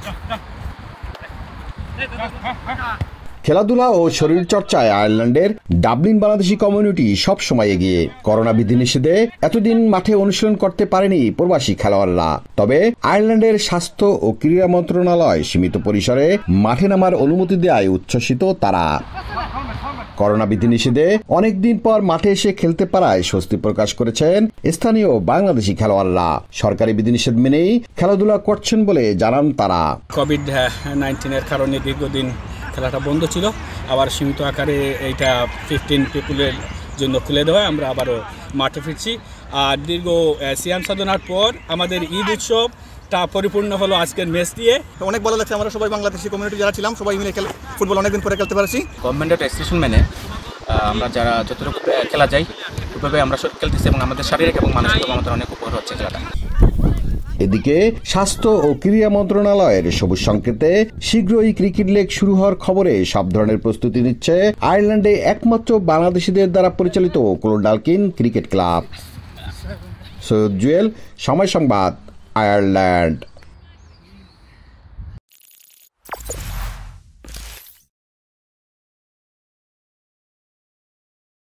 খেলাধুলা ও শরীরচর্চায় আয়ারল্যান্ডের Dublin Bangladeshi community সব সময় এগিয়ে। করোনা বিধিনিষেধে এতদিন মাঠে অনুশীলন করতে পারেনি প্রবাসী খেলোয়াড়রা। তবে আয়ারল্যান্ডের স্বাস্থ্য ও ক্রীড়া মন্ত্রণালয় সীমিত পরিসরে মাঠে নামার অনুমতি দেওয়ায় উচ্ছ্বসিত তারা। করোনা বিধিনিষেধে অনেকদিন পর মাঠে এসে খেলতে পারায় স্বস্তি প্রকাশ করেছেন স্থানীয় বাংলাদেশি খেলোয়াড়রা। সরকারি বিধিনিষেধ মেনেই খেলাধুলা করছেন বলে জানান তারা। কোভিড-19 কারণে দীর্ঘদিন খেলাটা বন্ধ ছিল, আবার সীমিত আকারে এইটা 15 পিপুলের জন্য খুলে দেওয়া, আমরা আবারও মাঠে ফিরছি। আর দীর্ঘ সিয়াম সাধনার পর আমাদের ঈদ উৎসবটা পরিপূর্ণ হলো আজকের ম্যাচ দিয়ে। অনেক ভালো লাগছে, আমরা সবাই বাংলাদেশি কমিউনিটি যারা ছিলাম সবাই মিলে ফুটবল অনেকদিন পরে খেলতে পারছি। গভর্নমেন্টের রেস্ট্রিকশন মেনে আমরা যারা যতটুকু খেলা যাই ওইভাবে আমরা খেলতেছি এবং আমাদের শারীরিক এবং মানসিক আমাদের অনেক উপকার হচ্ছে খেলাটা। এদিকে স্বাস্থ্য ও ক্রীড়া মন্ত্রণালয়ের সবুজ সংকেতে শীঘ্রই ক্রিকেট লিগ শুরু হওয়ার খবরে সব ধরনের প্রস্তুতি নিচ্ছে আয়ারল্যান্ডে একমাত্র বাংলাদেশিদের দ্বারা পরিচালিত Clondalkin cricket club. Syed Jewel, সময় সংবাদ, আয়ারল্যান্ড।